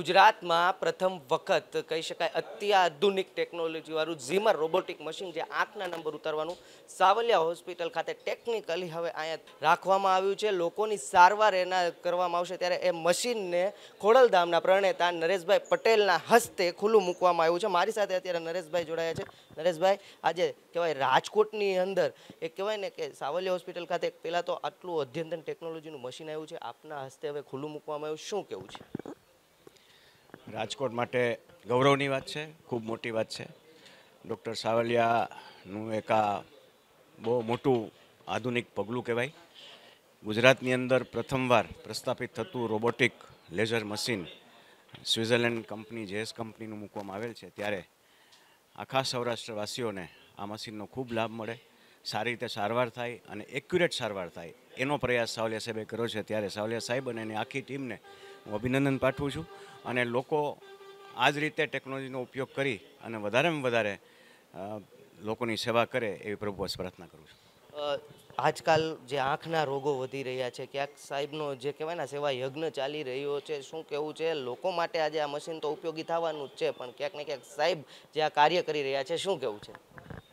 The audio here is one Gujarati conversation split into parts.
ગુજરાતમાં પ્રથમ વખત કહી શકાય અત્યાધુનિક ટેકનોલોજીવાળું ઝીમર રોબોટિક મશીન જે આંખના નંબર ઉતારવાનું સાવલિયા હોસ્પિટલ ખાતે ટેકનિકલી હવે અહીંયા રાખવામાં આવ્યું છે. લોકોની સારવાર એના કરવામાં આવશે ત્યારે એ મશીનને ખોડલધામના પ્રણેતા નરેશભાઈ પટેલના હસ્તે ખુલ્લું મૂકવામાં આવ્યું છે. મારી સાથે અત્યારે નરેશભાઈ જોડાયા છે. નરેશભાઈ, આજે કહેવાય રાજકોટની અંદર એક કહેવાય ને કે સાવલિયા હોસ્પિટલ ખાતે પહેલાં તો આટલું અદ્યતન ટેકનોલોજીનું મશીન આવ્યું છે, આપના હસ્તે હવે ખુલ્લું મૂકવામાં આવ્યું, શું કહેવું છે? રાજકોટ માટે ગૌરવની વાત છે, ખૂબ મોટી વાત છે. ડૉક્ટર સાવલિયાનું એક આ બહુ મોટું આધુનિક પગલું કહેવાય. ગુજરાતની અંદર પ્રથમવાર પ્રસ્થાપિત થતું robotic laser machine Switzerland company JS કંપનીનું મૂકવામાં આવેલ છે. ત્યારે આખા સૌરાષ્ટ્રવાસીઓને આ મશીનનો ખૂબ લાભ મળે, સારી રીતે સારવાર થાય અને એક્યુરેટ સારવાર થાય એનો પ્રયાસ સાવલિયા સાહેબે કર્યો છે. ત્યારે સાવલિયા સાહેબ અને એની આખી ટીમને હું અભિનંદન પાઠવું છું અને લોકો આ જ રીતે ટેકનોલોજીનો ઉપયોગ કરી અને વધારેમાં વધારે લોકોની સેવા કરે એવી પ્રભુ પાસે પ્રાર્થના કરું છું. આજકાલ જે આંખના રોગો વધી રહ્યા છે, ક્યાંક સાહેબનો જે કહેવાય ને સેવા યજ્ઞ ચાલી રહ્યો છે, શું કહેવું છે? લોકો માટે આજે આ મશીન તો ઉપયોગી થવાનું જ છે, પણ ક્યાંક ને ક્યાંક સાહેબ જે આ કાર્ય કરી રહ્યા છે, શું કહેવું છે?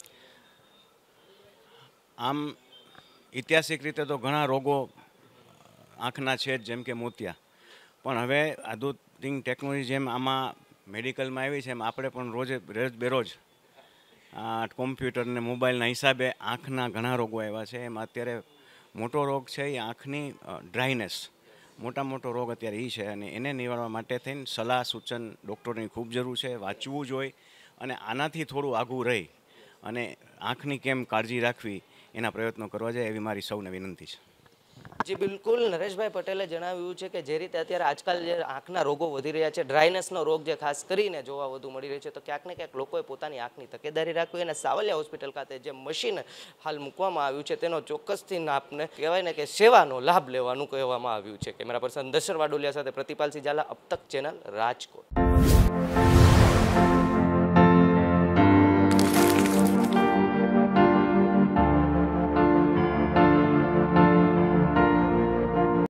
આમ ઐતિહાસિક રીતે તો ઘણા રોગો આંખના છે જ, જેમ કે મોતિયા, પણ હવે આધુનિક ટેકનોલોજી જેમ આમાં મેડિકલમાં આવી છે એમ આપણે પણ રોજ બેરોજ કોમ્પ્યુટર ને મોબાઈલના હિસાબે આંખના ઘણા રોગો આવ્યા છે. એમાં અત્યારે મોટો રોગ છે એ આંખની ડ્રાયનેસ, મોટો રોગ અત્યારે એ છે અને એને નિવારવા માટે થઈને સલાહ સૂચન ડૉક્ટરની ખૂબ જરૂર છે, વાંચવું જોઈએ અને આનાથી થોડું આઘું રહી અને આંખની કેમ કાળજી રાખવી એના પ્રયત્નો કરવા જાય એવી મારી સૌને વિનંતી છે. જી બિલકુલ, નરેશભાઈ પટેલે જણાવ્યું છે કે જે રીતે અત્યારે આજકાલ જે આંખના રોગો વધી રહ્યા છે, ડ્રાયનેસનો રોગ જે ખાસ કરીને જોવા વધુ મળી રહ્યો છે, તો ક્યાંક ને ક્યાંક લોકોએ પોતાની આંખની તકેદારી રાખવી અને સાવલિયા હોસ્પિટલ ખાતે જે મશીન હાલ મૂકવામાં આવ્યું છે તેનો ચોક્કસથી આપને કહેવાય ને કે સેવાનો લાભ લેવાનું કહેવામાં આવ્યું છે. કેમેરા પર્સન દશર વાડોલિયા સાથે પ્રતિપાલસિંહ ઝાલા, અબ તક ચેનલ, રાજકોટ.